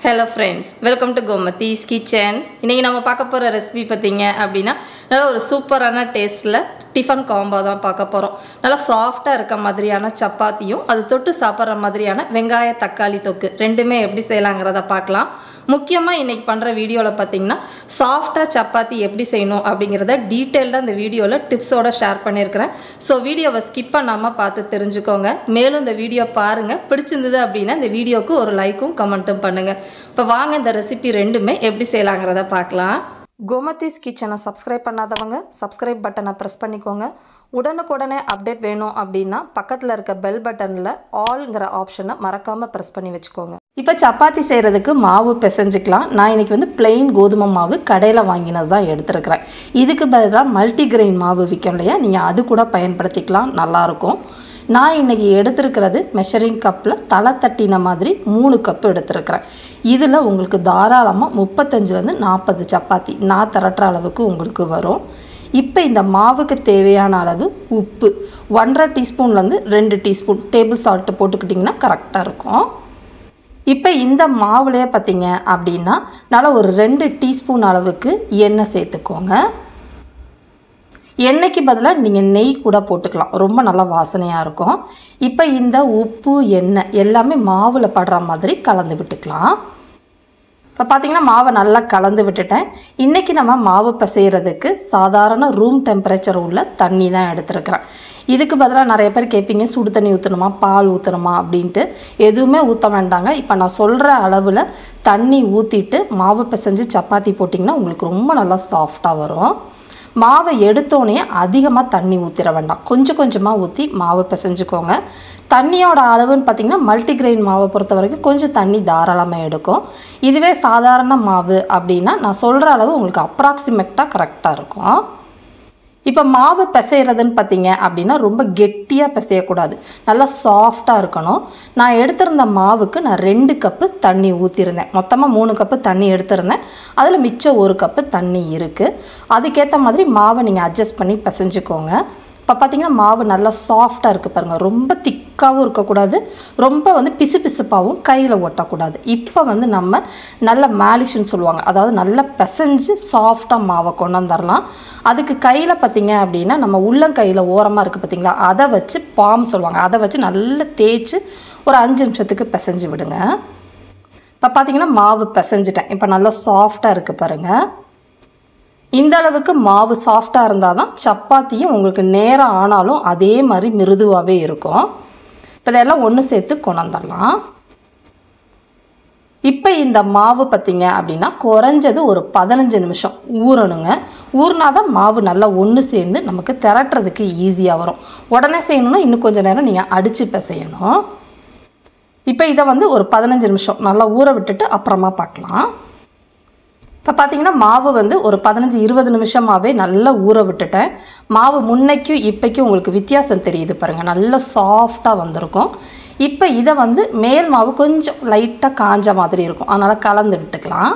Hello friends, welcome to Gomathi's kitchen. இன்னைக்கு நம்ம பார்க்க போற ரெசிபி பாத்தீங்க அப்படினா நல்ல ஒரு சூப்பரான டேஸ்ட்ல டிஃபன் காம்போ தான் பார்க்க போறோம். நல்ல சாஃப்ட்டா இருக்க மாதிரியான சப்பாத்தியும் அது தொட்டு சாப்பிடுற மாதிரியான வெங்காய தக்காளி தொக்கு ரெண்டுமே எப்படி செய்யலாம்ங்கறத பார்க்கலாம். முக்கியமா இன்னைக்கு பண்ற வீடியோல பாத்தீங்கன்னா சாஃப்ட்டா சப்பாத்தி எப்படி செய்யணும் அப்படிங்கறத டீடைலா இந்த வீடியோல டிப்ஸோட ஷேர் பண்ணியிருக்கேன். சோ வீடியோவை ஸ்கிப் பண்ணாம பார்த்து தெரிஞ்சுக்கோங்க. மேலும் இந்த வீடியோ பாருங்க. பிடிச்சிருந்தது அப்படினா இந்த வீடியோக்கு ஒரு லைக்கும் கமெண்ட்டும் பண்ணுங்க. இப்போ வாங்க இந்த ரெசிபி ரெண்டுமே எப்படி செய்யலாம்ங்கறத பார்க்கலாம். கோமதிஸ் கிச்சனை சப்ஸ்கிரைப் பண்ணாதவங்க சப்ஸ்கிரைப் பட்டனை பிரஸ் பண்ணிக்கோங்க. உடனுக்குடனே அப்டேட் வேணும் அப்படின்னா பக்கத்தில் இருக்க பெல் பட்டனில் ஆல்ங்கிற ஆப்ஷனை மறக்காமல் ப்ரெஸ் பண்ணி வச்சுக்கோங்க. இப்போ சப்பாத்தி செய்கிறதுக்கு மாவு பிசைஞ்சிக்கலாம். நான் இன்றைக்கி வந்து பிளெயின் கோதுமை மாவு கடையில் வாங்கினது தான் எடுத்துருக்கிறேன். இதுக்கு பதிலாக மல்டிகிரெயின் மாவு விற்கும் இல்லையா, நீங்கள் அது கூட பயன்படுத்திக்கலாம், நல்லாயிருக்கும். நான் இன்றைக்கி எடுத்துருக்கிறது மெஷரிங் கப்பில் தலை தட்டின மாதிரி 3 கப்பு எடுத்துருக்கிறேன். இதில் உங்களுக்கு தாராளமாக 35லேருந்து 40 சப்பாத்தி நான் திரட்டுற அளவுக்கு உங்களுக்கு வரும். இப்போ இந்த மாவுக்கு தேவையான அளவு உப்பு 1.5 டீஸ்பூன்லேருந்து 2 டீஸ்பூன் டேபிள் சால்ட்டு போட்டுக்கிட்டிங்கன்னா கரெக்டாக இருக்கும். இப்போ இந்த மாவுலேயே பார்த்திங்க அப்படின்னா நல்லா ஒரு 2 டீஸ்பூன் அளவுக்கு எண்ணெய் சேர்த்துக்கோங்க. எண்ணெய்க்கு பதிலாக நீங்கள் நெய் கூட போட்டுக்கலாம், ரொம்ப நல்லா வாசனையாக இருக்கும். இப்போ இந்த உப்பு எண்ணெய் எல்லாமே மாவில் படுற மாதிரி கலந்து விட்டுக்கலாம். இப்போ பார்த்திங்கன்னா மாவை நல்லா கலந்து விட்டுட்டேன். இன்றைக்கி நம்ம மாவு பிசைகிறதுக்கு சாதாரண ரூம் டெம்பரேச்சர் உள்ள தண்ணி தான் எடுத்துருக்கிறேன். இதுக்கு பதிலாக நிறைய பேர் கேட்பீங்க சுடு தண்ணி ஊற்றணுமா பால் ஊற்றணுமா அப்படின்ட்டு. எதுவுமே ஊற்ற வேண்டாங்க. இப்போ நான் சொல்கிற அளவில் தண்ணி ஊற்றிட்டு மாவு பிசைஞ்சு சப்பாத்தி போட்டிங்கன்னா உங்களுக்கு ரொம்ப நல்லா சாஃப்டாக வரும். மாவை எடுத்தோடனே அதிகமாக தண்ணி ஊற்றிட வேண்டாம், கொஞ்சம் கொஞ்சமாக ஊற்றி மாவு பிசைஞ்சுக்கோங்க. தண்ணியோட அளவுன்னு பார்த்திங்கன்னா மல்டிகிரெயின் மாவை பொறுத்த வரைக்கும் கொஞ்சம் தண்ணி தாராளமாக எடுக்கும். இதுவே சாதாரண மாவு அப்படின்னா நான் சொல்கிற அளவு உங்களுக்கு அப்ராக்சிமேட்டாக கரெக்டாக இருக்கும். இப்போ மாவு பிசைகிறதுன்னு பார்த்திங்க அப்படின்னா ரொம்ப கெட்டியாக பிசையக்கூடாது, நல்லா சாஃப்டாக இருக்கணும். நான் எடுத்திருந்த மாவுக்கு நான் 2 கப்பு தண்ணி ஊற்றிருந்தேன். மொத்தமாக 3 கப்பு தண்ணி எடுத்திருந்தேன். அதில் மிச்சம் 1 கப்பு தண்ணி இருக்குது. அதுக்கேற்ற மாதிரி மாவை நீங்கள் அட்ஜஸ்ட் பண்ணி பிசைஞ்சுக்கோங்க. இப்போ பார்த்திங்கன்னா மாவு நல்லா சாஃப்டாக இருக்குது பாருங்கள். ரொம்ப திக்காகவும் இருக்கக்கூடாது, ரொம்ப வந்து பிசு பிசுப்பாகவும் கையில் ஒட்டக்கூடாது. இப்போ வந்து நம்ம நல்ல மேலிஷ்ன்னு சொல்லுவாங்க, அதாவது நல்லா பிசைஞ்சு சாஃப்டாக மாவை கொண்டு வந்துடலாம். அதுக்கு கையில் பார்த்திங்க அப்படின்னா நம்ம உள்ளங்கையில் ஓரமாக இருக்குது பார்த்திங்களா, அதை வச்சு பாம் சொல்லுவாங்க, அதை வச்சு நல்லா தேய்ச்சி ஒரு 5 நிமிஷத்துக்கு பிசைஞ்சு விடுங்க. இப்போ பார்த்திங்கன்னா மாவு பிசைஞ்சிட்டேன். இப்போ நல்லா சாஃப்டாக இருக்குது பாருங்கள். இந்த அளவுக்கு மாவு சாஃப்டாக இருந்தால் தான் சப்பாத்தியும் உங்களுக்கு நேரம் ஆனாலும் அதே மாதிரி மிருதுவாகவே இருக்கும். இப்போ இதெல்லாம் ஒன்று சேர்த்து கொண்டாந்துடலாம். இப்போ இந்த மாவு பார்த்திங்க அப்படின்னா குறைஞ்சது ஒரு 15 நிமிஷம் ஊறணுங்க. ஊறினா தான் மாவு நல்லா ஒன்று சேர்ந்து நமக்கு திரட்டுறதுக்கு ஈஸியாக வரும். உடனே செய்யணுன்னா இன்னும் கொஞ்சம் நேரம் நீங்கள் அடித்து பிசையணும். இப்போ இதை வந்து ஒரு 15 நிமிஷம் நல்லா ஊற விட்டுட்டு அப்புறமா பார்க்கலாம். இப்போ பார்த்திங்கன்னா மாவு வந்து ஒரு 15-20 நிமிஷமாகவே நல்லா ஊற விட்டுட்டேன். மாவு முன்னைக்கும் இப்போக்கும் உங்களுக்கு வித்தியாசம் தெரியுது பாருங்கள், நல்லா சாஃப்டாக வந்திருக்கும். இப்போ இதை வந்து மேல் மாவு கொஞ்சம் லைட்டாக காஞ்ச மாதிரி இருக்கும், அதனால் கலந்து விட்டுக்கலாம்.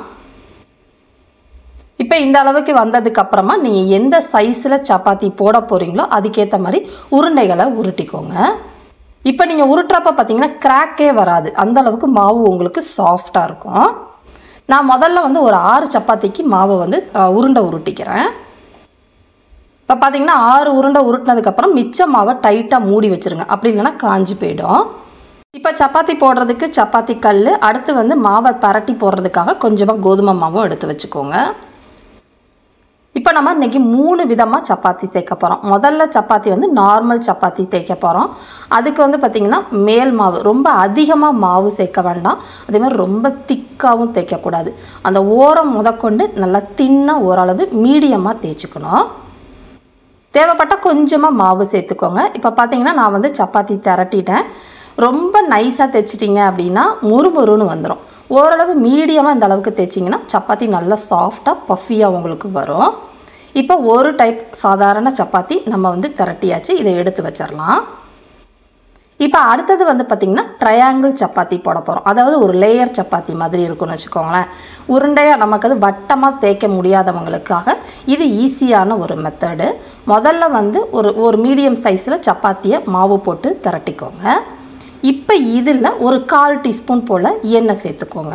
இப்போ இந்த அளவுக்கு வந்ததுக்கப்புறமா நீங்கள் எந்த சைஸில் சப்பாத்தி போட போகிறீங்களோ அதுக்கேற்ற மாதிரி உருண்டைகளை உருட்டிக்கோங்க. இப்போ நீங்கள் உருட்டுறப்ப பார்த்திங்கன்னா கிராக்கே வராது, அந்தளவுக்கு மாவு உங்களுக்கு சாஃப்டாக இருக்கும். நான் முதல்ல வந்து ஒரு 6 சப்பாத்திக்கு மாவை வந்து உருண்டை உருட்டிக்கிறேன். இப்போ பார்த்திங்கன்னா 6 உருண்டை உருட்டினதுக்கப்புறம் மிச்ச மாவை டைட்டாக மூடி வச்சுருங்க, அப்படி இல்லைன்னா காஞ்சி போயிடும். இப்போ சப்பாத்தி போடுறதுக்கு சப்பாத்தி கல், அடுத்து வந்து மாவை பரட்டி போடுறதுக்காக கொஞ்சமாக கோதுமை மாவும் எடுத்து வச்சுக்கோங்க. இப்போ நம்ம இன்றைக்கி 3 விதமாக சப்பாத்தி தேய்க்க போகிறோம். முதல்ல சப்பாத்தி வந்து நார்மல் சப்பாத்தி தேய்க்க போகிறோம். அதுக்கு வந்து பார்த்திங்கன்னா மேல் மாவு ரொம்ப அதிகமாக மாவு சேர்க்க வேண்டாம், அதேமாதிரி ரொம்ப திக்காகவும் தேய்க்கக்கூடாது. அந்த ஓரம் முதற்கொண்டு நல்லா தின்னாக ஓரளவு மீடியமாக தேய்ச்சிக்கணும். தேவைப்பட்டால் கொஞ்சமாக மாவு சேர்த்துக்கோங்க. இப்போ பார்த்திங்கன்னா நான் வந்து சப்பாத்தி திரட்டிட்டேன். ரொம்ப நைஸாக தைச்சிட்டிங்க அப்படின்னா முறுமுறுன்னு வந்துடும். ஓரளவு மீடியமாக இந்த அளவுக்கு தைச்சிங்கன்னா சப்பாத்தி நல்லா சாஃப்டாக பஃபியாக உங்களுக்கு வரும். இப்போ ஒரு டைப் சாதாரண சப்பாத்தி நம்ம வந்து திரட்டியாச்சு, இதை எடுத்து வச்சிடலாம். இப்போ அடுத்தது வந்து பார்த்திங்கன்னா ட்ரையாங்கிள் சப்பாத்தி போட போகிறோம். அதாவது ஒரு லேயர் சப்பாத்தி மாதிரி இருக்குன்னு வச்சுக்கோங்களேன். உருண்டையாக நமக்கு அது வட்டமாக தேய்க்க முடியாதவங்களுக்காக இது ஈஸியான ஒரு மெத்தடு. முதல்ல வந்து ஒரு மீடியம் சைஸில் சப்பாத்தியை மாவு போட்டு திரட்டிக்கோங்க. இப்போ இதில் ஒரு 1/4 டீஸ்பூன் போல் எண்ணெய் சேர்த்துக்கோங்க.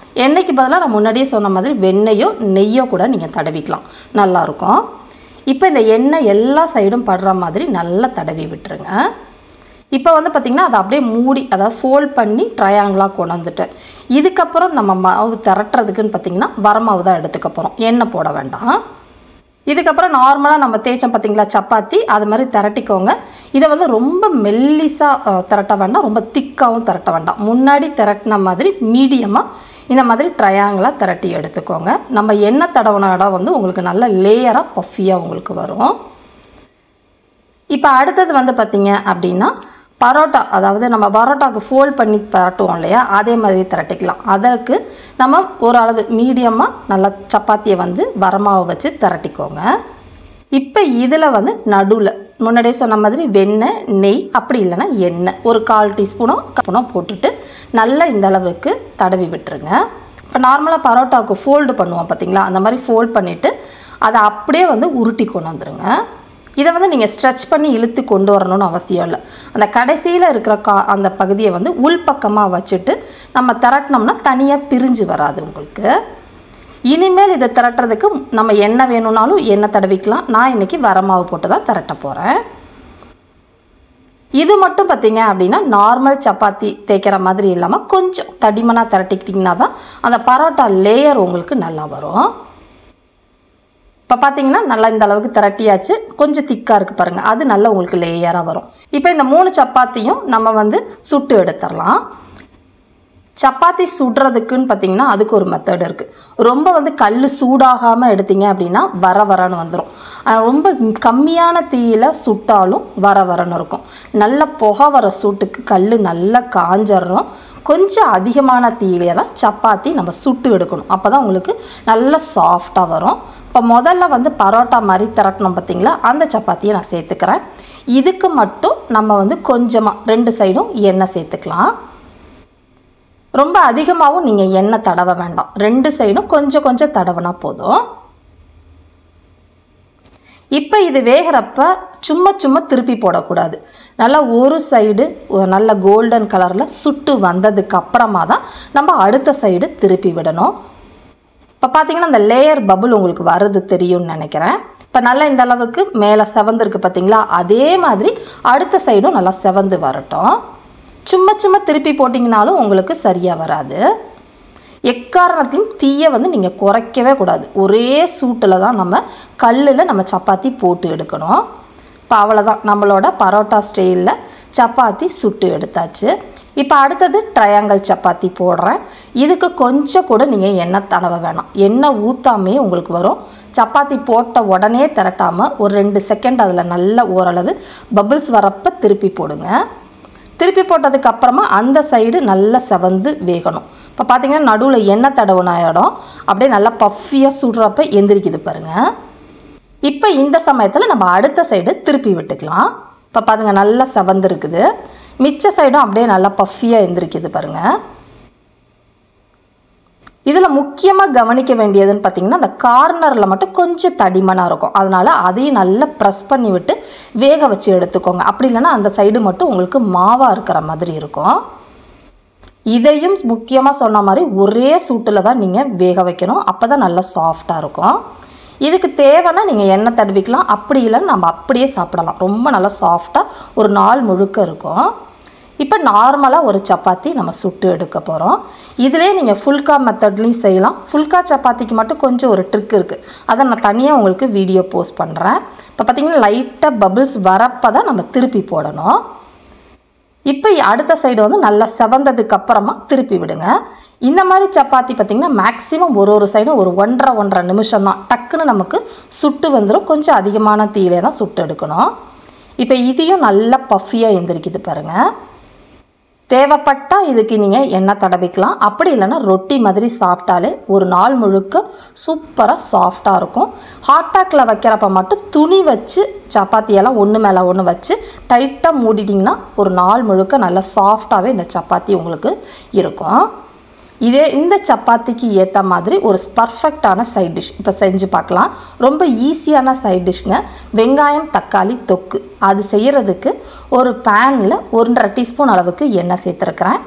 எண்ணெய்க்கு பதிலாக நான் முன்னாடியே சொன்ன மாதிரி வெண்ணெயோ நெய்யோ கூட நீங்கள் தடவிக்கலாம், நல்லாயிருக்கும். இப்போ இந்த எண்ணெய் எல்லா சைடும் படுற மாதிரி நல்லா தடவி விட்டுருங்க. இப்போ வந்து பார்த்திங்கன்னா அதை அப்படியே மூடி, அதாவது ஃபோல்ட் பண்ணி ட்ரையாங்கிளாக கொண்டு வந்துட்டேன். இதுக்கப்புறம் நம்ம மாவு திரட்டுறதுக்குன்னு பார்த்திங்கன்னா வரமாவு தான் எடுத்துக்க போகிறோம், எண்ணெய் போட வேண்டாம். இதுக்கப்புறம் நார்மலாக நம்ம தேய்ச்சோம் பார்த்திங்களா சப்பாத்தி, அது மாதிரி திரட்டிக்கோங்க. இதை வந்து ரொம்ப மெல்லிஸாக திரட்ட வேண்டாம், ரொம்ப திக்காகவும் திரட்ட வேண்டாம். முன்னாடி திரட்டின மாதிரி மீடியமாக இந்த மாதிரி ட்ரையாங்கிளாக திரட்டி எடுத்துக்கோங்க. நம்ம எண்ணெய் தடவின இடம் வந்து உங்களுக்கு நல்ல லேயராக பஃபியாக உங்களுக்கு வரும். இப்போ அடுத்தது வந்து பார்த்திங்க அப்படின்னா பரோட்டா, அதாவது நம்ம பரோட்டாவுக்கு ஃபோல்ட் பண்ணி திரட்டுவோம் இல்லையா, அதே மாதிரி திரட்டிக்கலாம். அதற்கு நம்ம ஓரளவு மீடியமாக நல்லா சப்பாத்தியை வந்து வரமாவை வச்சு திரட்டிக்கோங்க. இப்போ இதில் வந்து நடுவில் முன்னாடியே சொன்ன மாதிரி வெண்ணெய் நெய் அப்படி இல்லைன்னா எண்ணெய் ஒரு 1/4 டீஸ்பூனோ போட்டுட்டு நல்லா இந்த அளவுக்கு தடவி விட்டுருங்க. இப்போ நார்மலாக பரோட்டாவுக்கு ஃபோல்டு பண்ணுவோம் பார்த்திங்களா, அந்த மாதிரி ஃபோல்ட் பண்ணிவிட்டு அதை அப்படியே வந்து உருட்டி கொண்டு வந்துடுங்க. இதை வந்து நீங்கள் ஸ்ட்ரெச் பண்ணி இழுத்து கொண்டு வரணும்னு அவசியம் இல்லை. அந்த கடைசியில் இருக்கிற அந்த பகுதியை வந்து உள்பக்கமாக வச்சுட்டு நம்ம திரட்டினோம்னா தனியாக பிரிஞ்சு வராது உங்களுக்கு. இனிமேல் இதை திரட்டுறதுக்கு நம்ம எண்ணெய் வேணும்னாலும் எண்ணெய் தடவிக்கலாம். நான் இன்றைக்கி வரமாவு போட்டு தான் திரட்ட போகிறேன். இது மட்டும் பார்த்திங்க அப்படின்னா நார்மல் சப்பாத்தி தேய்க்கிற மாதிரி இல்லாமல் கொஞ்சம் தடிமனாக திரட்டிக்கிட்டிங்கன்னா தான் அந்த பரோட்டா லேயர் உங்களுக்கு நல்லா வரும். இப்போ பார்த்தீங்கன்னா நல்லா இந்த அளவுக்கு திரட்டியாச்சு, கொஞ்சம் திக்காக இருக்குது பாருங்கள், அது நல்லா உங்களுக்கு லேயராக வரும். இப்போ இந்த 3 சப்பாத்தியும் நம்ம வந்து சுட்டு எடுத்துடலாம். சப்பாத்தி சுடுறதுக்குன்னு பார்த்திங்கன்னா அதுக்கு ஒரு மெத்தட் இருக்குது. ரொம்ப வந்து கல் சூடாகாமல் எடுத்தீங்க அப்படின்னா வரன்னு வந்துடும். ரொம்ப கம்மியான தீயில் சுட்டாலும் வரன்னு இருக்கும். நல்ல புகை வர சூட்டுக்கு கல் நல்லா காஞ்சிடணும். கொஞ்சம் அதிகமான தீயிலே தான் சப்பாத்தி நம்ம சுட்டு எடுக்கணும், அப்போ தான் உங்களுக்கு நல்ல சாஃப்டாக வரும். இப்போ முதல்ல வந்து பரோட்டா மாதிரி திரட்டணும் பார்த்திங்களா, அந்த சப்பாத்தியை நான் சேர்த்துக்கிறேன். இதுக்கு மட்டும் நம்ம வந்து கொஞ்சமாக 2 சைடும் எண்ணெய் சேர்த்துக்கலாம். ரொம்ப அதிகமாகவும் நீங்கள் எண்ணெய் தடவ வேண்டாம், 2 சைடும் கொஞ்சம் கொஞ்சம் தடவினா போதும். இப்போ இது வேகிறப்ப சும்மா திருப்பி போடக்கூடாது. நல்லா ஒரு சைடு நல்ல கோல்டன் கலரில் சுட்டு வந்ததுக்கு அப்புறமா தான் நம்ம அடுத்த சைடு திருப்பி விடணும். இப்போ பார்த்தீங்கன்னா அந்த லேயர் பபுள் உங்களுக்கு வருது தெரியும்னு நினைக்கிறேன். இப்போ நல்லா இந்த அளவுக்கு மேலே செவந்துருக்கு பார்த்தீங்களா, அதே மாதிரி அடுத்த சைடும் நல்லா செவந்து வரட்டும். சும்மா திருப்பி போட்டிங்கனாலும் உங்களுக்கு சரியாக வராது. எக்காரணத்தையும் தீயை வந்து நீங்கள் குறைக்கவே கூடாது. ஒரே சூட்டில் தான் நம்ம கல்லில் நம்ம சப்பாத்தி போட்டு எடுக்கணும். இப்போ அவ்வளோதான், நம்மளோட பரோட்டா ஸ்டைலில் சப்பாத்தி சுட்டு எடுத்தாச்சு. இப்போ அடுத்தது ட்ரையாங்கிள் சப்பாத்தி போடுறேன். இதுக்கு கொஞ்சம் கூட நீங்கள் எண்ணெய் தடவ வேணாம், எண்ணெய் ஊற்றாமே உங்களுக்கு வரும். சப்பாத்தி போட்ட உடனே திரட்டாமல் ஒரு 2 செகண்ட் அதில் நல்ல ஓரளவு பபிள்ஸ் வரப்போ திருப்பி போடுங்க. திருப்பி போட்டதுக்கு அப்புறமா அந்த சைடு நல்லா செவந்து வேகணும். இப்போ பார்த்தீங்கன்னா நடுவில் எண்ணெய் தடவுன இடம் அப்படியே நல்லா பஃபியாக சுடுறப்ப எந்திரிக்குது பாருங்கள். இப்போ இந்த சமயத்தில் நம்ம அடுத்த சைடு திருப்பி விட்டுக்கலாம். இப்போ பாருங்கள் நல்லா செவந்து இருக்குது, மிச்ச சைடும் அப்படியே நல்லா பஃபியாக எந்திரிக்குது பாருங்கள். இதில் முக்கியமாக கவனிக்க வேண்டியதுன்னு பார்த்திங்கன்னா அந்த கார்னரில் மட்டும் கொஞ்சம் தடிமனாக இருக்கும், அதனால் அதையும் நல்லா ப்ரெஸ் பண்ணி விட்டு வேக வச்சு எடுத்துக்கோங்க. அப்படி இல்லைன்னா அந்த சைடு மட்டும் உங்களுக்கு மாவாக இருக்கிற மாதிரி இருக்கும். இதையும் முக்கியமாக சொன்ன மாதிரி ஒரே சூட்டில் தான் நீங்கள் வேக வைக்கணும், அப்போ தான் நல்லா சாஃப்டாக இருக்கும். இதுக்கு தேவைன்னா நீங்கள் எண்ணெய் தடவிக்கலாம், அப்படி இல்லைன்னு நம்ம அப்படியே சாப்பிடலாம். ரொம்ப நல்லா சாஃப்டாக ஒரு நாள் முழுக்க இருக்கும். இப்போ நார்மலாக ஒரு சப்பாத்தி நம்ம சுட்டு எடுக்க போகிறோம். இதிலே நீங்கள் ஃபுல்கா மெத்தட்லேயும் செய்யலாம். ஃபுல்கா சப்பாத்திக்கு மட்டும் கொஞ்சம் ஒரு ட்ரிக் இருக்குது, அதை நான் தனியாக உங்களுக்கு வீடியோ போஸ்ட் பண்ணுறேன். இப்போ பார்த்திங்கன்னா லைட்டாக பபிள்ஸ் வரப்போ தான் நம்ம திருப்பி போடணும். இப்போ அடுத்த சைடு வந்து நல்லா செவந்ததுக்கு அப்புறமா திருப்பி விடுங்க. இந்த மாதிரி சப்பாத்தி பார்த்திங்கன்னா மேக்ஸிமம் ஒரு சைடும் ஒரு 1.5 நிமிஷம் தான், டக்குன்னு நமக்கு சுட்டு வந்துடும். கொஞ்சம் அதிகமான தீயிலே தான் சுட்டு எடுக்கணும். இப்போ இதையும் நல்லா பஃபியாக எந்திரிக்குது பாருங்கள். தேவைப்பட்டால் இதுக்கு நீங்கள் எண்ணெய் தடவிக்கலாம், அப்படி இல்லைன்னா ரொட்டி மாதிரி சாப்பிட்டாலே ஒரு நாள் முழுக்க சூப்பராக சாஃப்டாக இருக்கும். ஹாட் பேக்கில் வைக்கிறப்ப மட்டும் துணி வச்சு சப்பாத்தியெல்லாம் ஒன்று மேலே ஒன்று வச்சு டைட்டாக மூடிட்டிங்கன்னா ஒரு நாள் முழுக்க நல்லா சாஃப்டாகவே இந்த சப்பாத்தி உங்களுக்கு இருக்கும். இந்த சப்பாத்திக்கு ஏற்ற மாதிரி ஒரு பர்ஃபெக்டான சைட் டிஷ் இப்போ செஞ்சு பார்க்கலாம். ரொம்ப ஈஸியான சைட் டிஷ்ங்க, வெங்காயம் தக்காளி தொக்கு. அது செய்கிறதுக்கு ஒரு பேனில் 1.5 டீஸ்பூன் அளவுக்கு எண்ணெய் சேர்த்துருக்கிறேன்.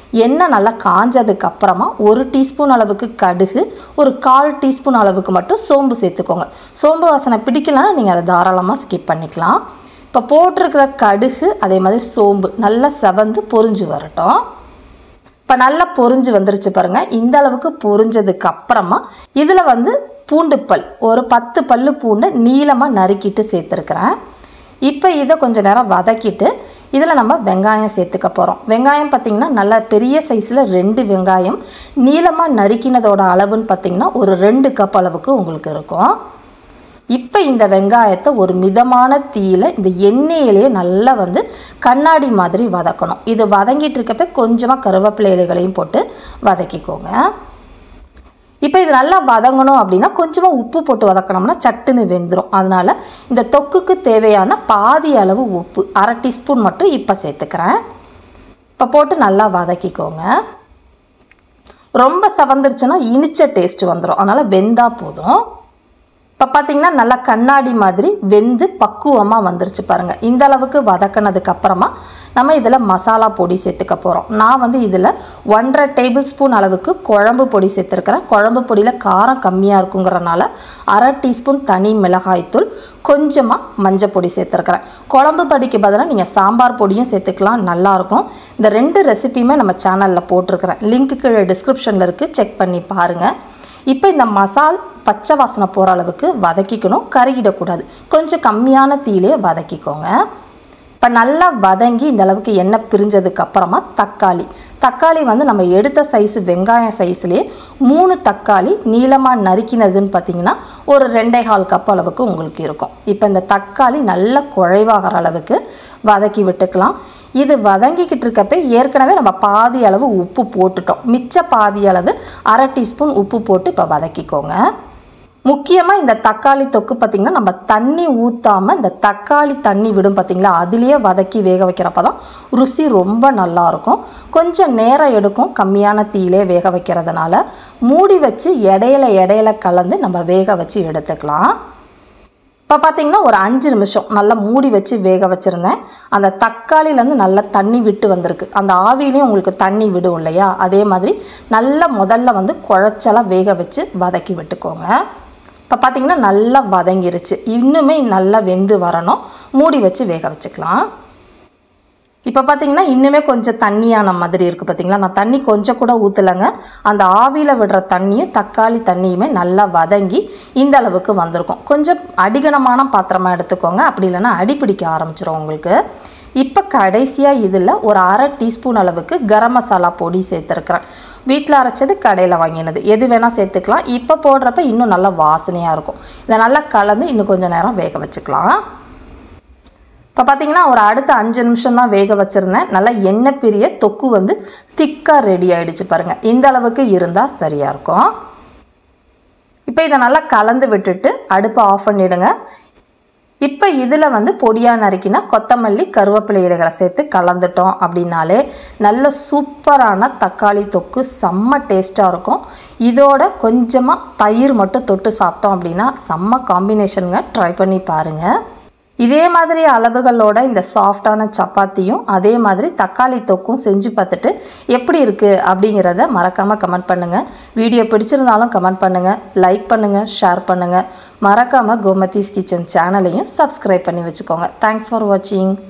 எண்ணெய் நல்லா காஞ்சதுக்கு அப்புறமா 1 டீஸ்பூன் அளவுக்கு கடுகு, ஒரு 1/4 டீஸ்பூன் அளவுக்கு மட்டும் சோம்பு சேர்த்துக்கோங்க. சோம்பு வாசனை பிடிக்கலன்னா நீங்கள் அதை தாராளமாக ஸ்கிப் பண்ணிக்கலாம். இப்போ போட்டிருக்கிற கடுகு அதே மாதிரி சோம்பு நல்லா செவந்து பொரிஞ்சு வரட்டும். இப்போ நல்லா பொரிஞ்சு வந்துருச்சு பாருங்கள். இந்த அளவுக்கு பொரிஞ்சதுக்கு அப்புறமா இதில் பூண்டு பல் ஒரு 10 பல்லு பூண்டை நீளமாக நறுக்கிட்டு சேர்த்துருக்குறேன். இப்போ இதை கொஞ்சம் நேரம் வதக்கிட்டு இதில் நம்ம வெங்காயம் சேர்த்துக்க போகிறோம். வெங்காயம் பார்த்திங்கன்னா நல்லா பெரிய சைஸில் 2 வெங்காயம் நீளமாக நறுக்கினதோட அளவுன்னு பார்த்திங்கன்னா ஒரு 2 கப் அளவுக்கு உங்களுக்கு இருக்கும். இப்போ இந்த வெங்காயத்தை ஒரு மிதமான தீயில் இந்த எண்ணெயிலேயே நல்லா கண்ணாடி மாதிரி வதக்கணும். இது வதங்கிட்டு இருக்கப்ப கொஞ்சமாக கருவேப்பிலை இலைகளையும் போட்டு வதக்கிக்கோங்க. இப்போ இது நல்லா வதங்கணும் அப்படின்னா கொஞ்சமாக உப்பு போட்டு வதக்கணும்னா சட்டுன்னு வெந்துடும். அதனால் இந்த தொக்குக்கு தேவையான பாதி அளவு உப்பு 1/2 டீஸ்பூன் மட்டும் இப்போ சேர்த்துக்கிறேன். இப்போ போட்டு நல்லா வதக்கிக்கோங்க. ரொம்ப செவந்துருச்சுன்னா இனிச்ச டேஸ்ட் வந்துடும். அதனால் வெந்தால் போதும். இப்போ பார்த்திங்கன்னா நல்லா கண்ணாடி மாதிரி வெந்து பக்குவமாக வந்துருச்சு பாருங்கள். இந்த அளவுக்கு வதக்கினதுக்கு அப்புறமா நம்ம இதில் மசாலா பொடி சேர்த்துக்க போகிறோம். நான் இதில் 1.5 டேபிள் ஸ்பூன் அளவுக்கு குழம்பு பொடி சேர்த்துருக்கிறேன். குழம்பு பொடியில் காரம் கம்மியாக இருக்குங்கிறனால 1/2 டீஸ்பூன் தனி மிளகாய்த்தூள், கொஞ்சமாக மஞ்சள் பொடி சேர்த்துருக்கிறேன். குழம்பு பொடிக்கு பதிலாக நீங்கள் சாம்பார் பொடியும் சேர்த்துக்கலாம், நல்லாயிருக்கும். இந்த 2 ரெசிபியுமே நம்ம சேனலில் போட்டிருக்கிறேன். லிங்க்கு கீழே டிஸ்கிரிப்ஷனில் இருக்குது, செக் பண்ணி பாருங்கள். இப்போ இந்த மசால் பச்சை வாசனை போகிற அளவுக்கு வதக்கிக்கணும், கருகிடக்கூடாது. கொஞ்சம் கம்மியான தீயிலே வதக்கிக்கோங்க. இப்போ நல்லா வதங்கி இந்த அளவுக்கு எண்ணெய் பிரிஞ்சதுக்கு அப்புறமா தக்காளி நம்ம எடுத்த சைஸு வெங்காயம் சைஸ்லேயே 3 தக்காளி நீளமாக நறுக்கினதுன்னு பார்த்திங்கன்னா ஒரு 2.25 கப் அளவுக்கு உங்களுக்கு இருக்கும். இப்போ இந்த தக்காளி நல்லா குழைவாகிற அளவுக்கு வதக்கி விட்டுக்கலாம். இது வதங்கிக்கிட்டு இருக்கப்போ ஏற்கனவே நம்ம பாதி அளவு உப்பு போட்டுட்டோம். மிச்ச பாதி அளவு 1/2 டீஸ்பூன் உப்பு போட்டு இப்போ வதக்கிக்கோங்க. முக்கியமாக இந்த தக்காளி தொக்கு பார்த்திங்கன்னா நம்ம தண்ணி ஊற்றாமல் இந்த தக்காளி தண்ணி விடும் பார்த்திங்களா, அதுலேயே வதக்கி வேக வைக்கிறப்ப தான் ருசி ரொம்ப நல்லாயிருக்கும். கொஞ்சம் நேரம் எடுக்கும் கம்மியான தீயிலே வேக வைக்கிறதுனால. மூடி வச்சு இடையில கலந்து நம்ம வேக வச்சு எடுத்துக்கலாம். இப்போ பார்த்திங்கன்னா ஒரு 5 நிமிஷம் நல்லா மூடி வச்சு வேக வச்சுருந்தேன். அந்த தக்காளிலேருந்து நல்லா தண்ணி விட்டு வந்திருக்கு. அந்த ஆவிலையும் உங்களுக்கு தண்ணி விடும் இல்லையா, அதே மாதிரி நல்லா முதல்ல குழச்சலாக வேக வச்சு வதக்கி விட்டுக்கோங்க. இப்போ பார்த்திங்கன்னா நல்லா வதங்கிருச்சு. இன்னுமே நல்லா வெந்து வரணும். மூடி வச்சு வேக வச்சுக்கலாம். இப்போ பார்த்திங்கன்னா இன்னுமே கொஞ்சம் தண்ணியான மாதிரி இருக்குது பார்த்திங்களா. நான் தண்ணி கொஞ்சம் கூட ஊற்றலைங்க. அந்த ஆவியில் விடுற தண்ணியும் தக்காளி தண்ணியுமே நல்லா வதங்கி இந்த அளவுக்கு வந்திருக்கும். கொஞ்சம் அடிகனமான பாத்திரமாக எடுத்துக்கோங்க, அப்படி இல்லைன்னா அடிப்பிடிக்க ஆரம்பிச்சிடும் உங்களுக்கு. இப்போ கடைசியாக இதில் ஒரு 1/2 டீஸ்பூன் அளவுக்கு கரம் மசாலா பொடி சேர்த்துருக்குறேன். வீட்டில் அரைச்சது, கடையில் வாங்கினது, எது வேணால் சேர்த்துக்கலாம். இப்போ போடுறப்ப இன்னும் நல்லா வாசனையாக இருக்கும். இதை நல்லா கலந்து இன்னும் கொஞ்சம் நேரம் வேக வச்சுக்கலாம். இப்போ பார்த்திங்கன்னா ஒரு அடுத்த 5 நிமிஷம் தான் வேக வச்சுருந்தேன். நல்லா எண்ணெய் பிரிய தொக்கு திக்காக ரெடி ஆகிடுச்சு பாருங்கள். இந்த அளவுக்கு இருந்தால் சரியாக இருக்கும். இப்போ இதை நல்லா கலந்து விட்டுட்டு அடுப்பை ஆஃப் பண்ணிவிடுங்க. இப்போ இதில் பொடியாக நறுக்கினா கொத்தமல்லி, கருவேப்பிலை இலைகளை சேர்த்து கலந்துட்டோம் அப்படின்னாலே நல்ல சூப்பரான தக்காளி தொக்கு செம்ம டேஸ்ட்டாக இருக்கும். இதோட கொஞ்சமாக தயிர் மட்டும் தொட்டு சாப்பிட்டோம் அப்படின்னா செம்ம காம்பினேஷனுங்க. ட்ரை பண்ணி பாருங்கள். இதே மாதிரி அளவுகளோட இந்த சாஃப்டான சப்பாத்தியும் அதே மாதிரி தக்காளி தொக்கும் செஞ்சு பார்த்துட்டு எப்படி இருக்குது அப்படிங்கிறத மறக்காமல் கமெண்ட் பண்ணுங்கள். வீடியோ பிடிச்சிருந்தாலும் கமெண்ட் பண்ணுங்கள், லைக் பண்ணுங்கள், ஷேர் பண்ணுங்கள். மறக்காமல் கோமதிஸ் கிச்சன் சேனலையும் சப்ஸ்கிரைப் பண்ணி வச்சுக்கோங்க. தேங்க்ஸ் ஃபார் வாட்சிங்.